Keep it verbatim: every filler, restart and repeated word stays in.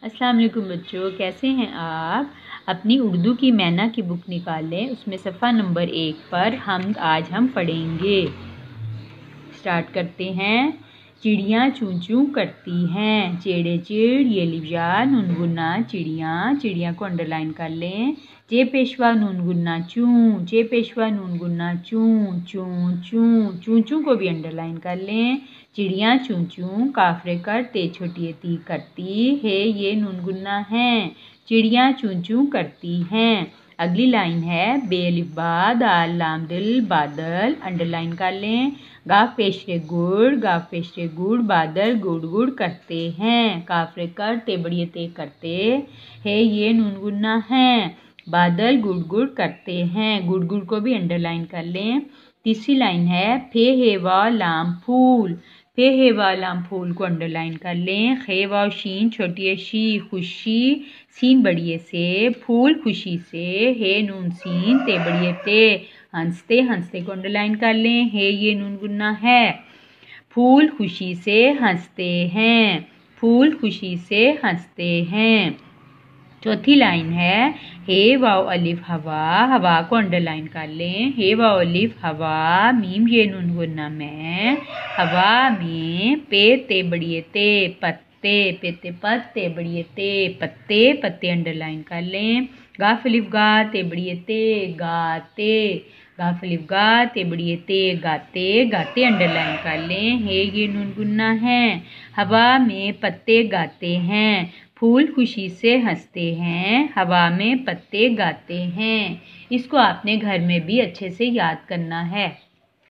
अस्सलाम वालेकुम बच्चों, कैसे हैं आप। अपनी उर्दू की मैना की बुक निकालें, उसमें सफ़ा नंबर एक पर हम आज हम पढ़ेंगे। स्टार्ट करते हैं। चिड़ियाँ चूं चूं करती हैं, चेड़े चिड़ ये लिजा नून गुन्ना चिड़ियाँ, चिड़ियाँ को अंडरलाइन कर लें। चे पेशवा नून गुन्ना चूं, चे पेशवा नून गुन्ना चूं, चूं चूं चूं चूं को भी अंडरलाइन कर लें। चिड़ियाँ चूं चूं काफरे कर ते छोटी ती करती है, ये नून गुन्ना है। चिड़ियाँ चूं चूं करती हैं। अगली लाइन है बेलिफबा दाल लाम दिल बादल, अंडरलाइन कर लें। गाफ पेशरे गुड़, गाफ पेशरे गुड़ बादल गुड़ गुड़ करते हैं। काफरे कर ते बड़िए ते करते है, ये नून गुन्ना है। बादल गुड़ गुड़ करते हैं, गुड़ गुड़ को भी अंडरलाइन कर लें। तीसरी लाइन है फे हेवा लाम फूल, फे हेवा लाम फूल को अंडरलाइन कर लें। खे वाव शीन छोटी शी खुशी, सीन बड़िए से फूल खुशी से, हे नून सीन ते बड़िए ते हंसते, हंसते को अंडरलाइन कर लें। हे ये नून गुन्ना है। फूल खुशी से हंसते हैं, फूल खुशी से हंसते हैं। चौथी लाइन है हे वाव अलिफ हवा, हवा को अंडरलाइन कर लें। हे वाव अलिफ हवा मीम ये नून गुन्ना में, हवा में पे ते बड़िए ते पत्ते, पेते पत्ते बड़िए ते पत्ते, पत्ते अंडरलाइन कर लें। गाफ अलिफ गा ते बड़िए ते गाते, गाफ अलिफ गा ते बड़िए ते गाते, गाते अंडरलाइन कर लें। हे ये नून गुन्ना है। हवा में पत्ते गाते हैं, फूल खुशी से हंसते हैं, हवा में पत्ते गाते हैं। इसको आपने घर में भी अच्छे से याद करना है।